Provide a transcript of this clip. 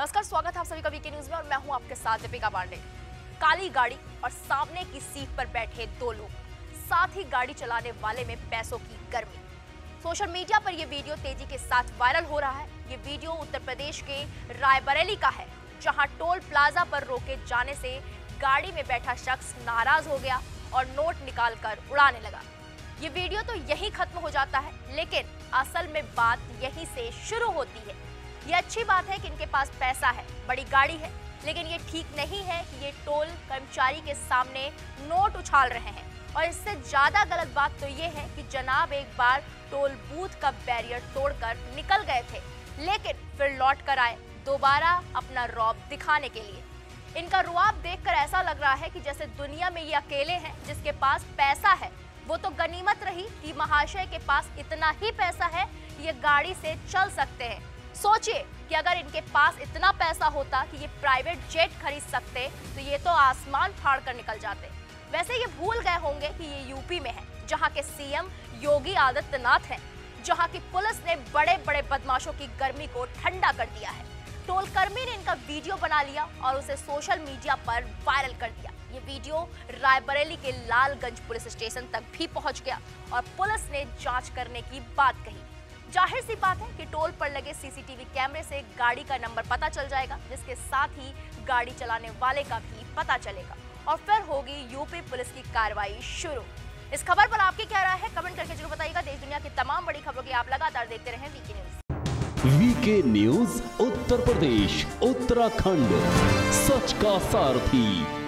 नमस्कार, स्वागत है आप सभी का वीके न्यूज में और मैं हूं आपके साथ दीपिका पांडे। काली गाड़ी और सामने की सीट पर बैठे दो लोग, साथ ही गाड़ी चलाने वाले में पैसों की गर्मी। सोशल मीडिया पर यह वीडियो तेजी के साथ वायरल हो रहा है। ये वीडियो उत्तर प्रदेश के रायबरेली का है, जहां टोल प्लाजा पर रोके जाने से गाड़ी में बैठा शख्स नाराज हो गया और नोट निकालकर उड़ाने लगा। ये वीडियो तो यहीं खत्म हो जाता है, लेकिन असल में बात यहीं से शुरू होती है। ये अच्छी बात है कि इनके पास पैसा है, बड़ी गाड़ी है, लेकिन ये ठीक नहीं है कि ये टोल कर्मचारी के सामने नोट उछाल रहे हैं। और इससे ज्यादा गलत बात तो ये है कि जनाब एक बार टोल बूथ का बैरियर तोड़कर निकल गए थे, लेकिन फिर लौट कर आए दोबारा अपना रौब दिखाने के लिए। इनका रुआब देखकर ऐसा लग रहा है कि जैसे दुनिया में ये अकेले हैं जिसके पास पैसा है। वो तो गनीमत रही कि महाशय के पास इतना ही पैसा है, ये गाड़ी से चल सकते हैं। सोचिए कि अगर इनके पास इतना पैसा होता कि ये प्राइवेट जेट खरीद सकते तो ये तो आसमान फाड़ कर निकल जाते। वैसे ये भूल गए होंगे कि ये यूपी में है, जहां के सीएम योगी आदित्यनाथ हैं, जहां की पुलिस ने बड़े बड़े बदमाशों की गर्मी को ठंडा कर दिया है। टोल कर्मी ने इनका वीडियो बना लिया और उसे सोशल मीडिया पर वायरल कर दिया। ये वीडियो रायबरेली के लालगंज पुलिस स्टेशन तक भी पहुंच गया और पुलिस ने जांच करने की बात कही। जाहिर सी बात है कि टोल पर लगे सीसीटीवी कैमरे से गाड़ी का नंबर पता चल जाएगा, जिसके साथ ही गाड़ी चलाने वाले का भी पता चलेगा और फिर होगी यूपी पुलिस की कार्रवाई शुरू। इस खबर पर आपकी क्या राय है, कमेंट करके जरूर बताइएगा। देश दुनिया की तमाम बड़ी खबरों की आप लगातार देखते रहें VK news. VK news Uttar Pradesh Uttarakhand, सच का सारथी।